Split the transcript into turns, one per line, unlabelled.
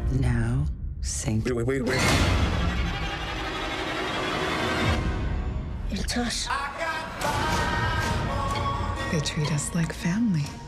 Now, sing.
Wait.
It's us.
They treat us like family.